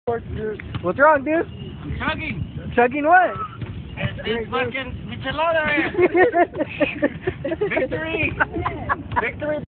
What's wrong, dude? Chugging. Chugging what? It's fucking Michelada. Victory. Victory.